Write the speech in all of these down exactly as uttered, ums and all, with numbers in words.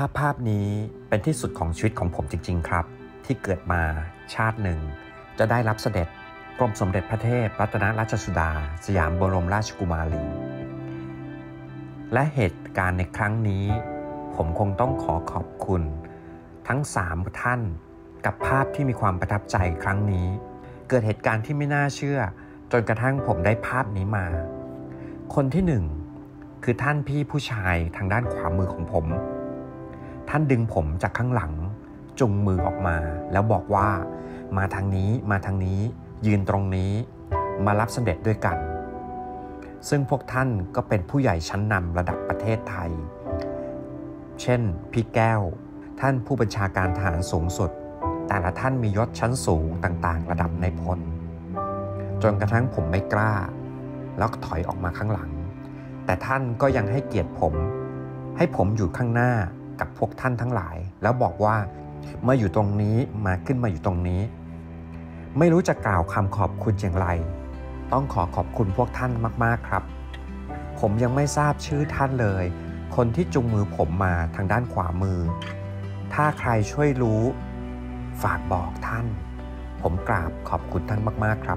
าพภาพนี้เป็นที่สุดของชีวิตของผมจริงๆครับที่เกิดมาชาติหนึ่งจะได้รับเสด็จกรมสมเด็จพระเทพรัตนราชสุดาสยามบรมราชกุมารีและเหตุการณ์ในครั้งนี้ผมคงต้องขอขอบคุณทั้งสามท่านกับภาพที่มีความประทับใจครั้งนี้เกิดเหตุการณ์ที่ไม่น่าเชื่อจนกระทั่งผมได้ภาพนี้มาคนที่หนึ่งคือท่านพี่ผู้ชายทางด้านขวามือของผมท่านดึงผมจากข้างหลังจุงมือออกมาแล้วบอกว่ามาทางนี้มาทางนี้ยืนตรงนี้มารับเสด็จด้วยกันซึ่งพวกท่านก็เป็นผู้ใหญ่ชั้นนำระดับประเทศไทยเช่นพี่แก้วท่านผู้บัญชาการทหารสูงสุดแต่ละท่านมียศชั้นสูงต่างๆระดับนายพลจนกระทั่งผมไม่กล้าแล้วถอยออกมาข้างหลังแต่ท่านก็ยังให้เกียรติผมให้ผมอยู่ข้างหน้ากับพวกท่านทั้งหลายแล้วบอกว่ามาอยู่ตรงนี้มาขึ้นมาอยู่ตรงนี้ไม่รู้จะกล่าวคำขอบคุณอย่างไรต้องขอขอบคุณพวกท่านมากๆครับผมยังไม่ทราบชื่อท่านเลยคนที่จุงมือผมมาทางด้านขวามือถ้าใครช่วยรู้ฝากบอกท่านผมกราบขอบคุณท่านมากๆครับ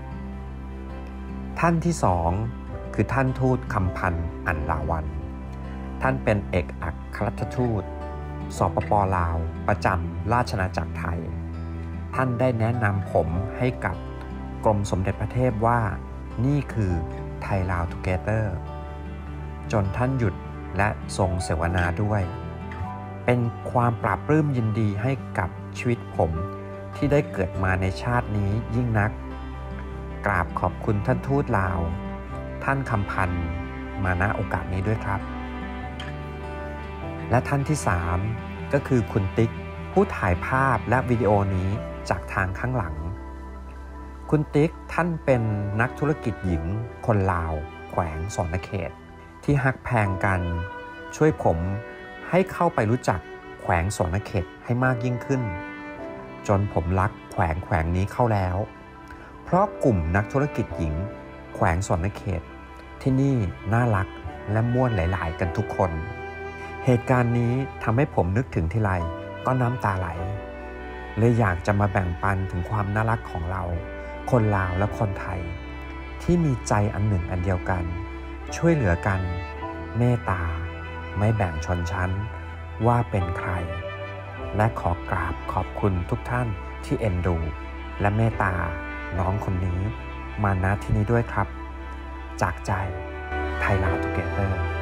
ท่านที่สองคือท่านทูตคำพันธ์อั๋นลาวัลย์ท่านเป็นเอกอัครราชทูตสปป.ลาวประจำราชอาณาจักรไทยท่านได้แนะนำผมให้กับกรมสมเด็จพระเทพว่านี่คือไทยลาวทูเกเตอร์จนท่านหยุดและทรงเสวนาด้วยเป็นความปราบปลื้มยินดีให้กับชีวิตผมที่ได้เกิดมาในชาตินี้ยิ่งนักกราบขอบคุณท่านทูตลาวท่านคำพันธ์มาณโอกาสนี้ด้วยครับและท่านที่สามก็คือคุณติ๊กผู้ถ่ายภาพและวิดีโอนี้จากทางข้างหลังคุณติ๊กท่านเป็นนักธุรกิจหญิงคนลาวแขวงสรณเขตที่ฮักแพงกันช่วยผมให้เข้าไปรู้จักแขวงสรณเขตให้มากยิ่งขึ้นจนผมรักแขวงแขวงนี้เข้าแล้วเพราะกลุ่มนักธุรกิจหญิงแขวงสรณเขตที่นี่น่ารักและม่วนหลายๆกันทุกคนเหตุการณ์นี้ทำให้ผมนึกถึงทีไรก็น้ำตาไหลเลยอยากจะมาแบ่งปันถึงความน่ารักของเราคนลาวและคนไทยที่มีใจอันหนึ่งอันเดียวกันช่วยเหลือกันเมตตาไม่แบ่งชนชั้นว่าเป็นใครและขอกราบขอบคุณทุกท่านที่เอ็นดูและเมตตาน้องคนนี้มาณที่นี้ด้วยครับจากใจไทยลาวทูเกเตอร์